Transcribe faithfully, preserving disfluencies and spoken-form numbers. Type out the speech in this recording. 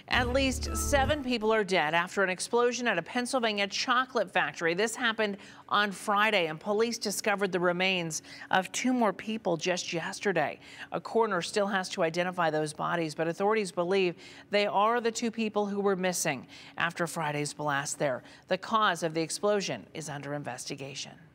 At least seven people are dead after an explosion at a Pennsylvania chocolate factory. This happened on Friday, and police discovered the remains of two more people just yesterday. A coroner still has to identify those bodies, but authorities believe they are the two people who were missing after Friday's blast there. The cause of the explosion is under investigation.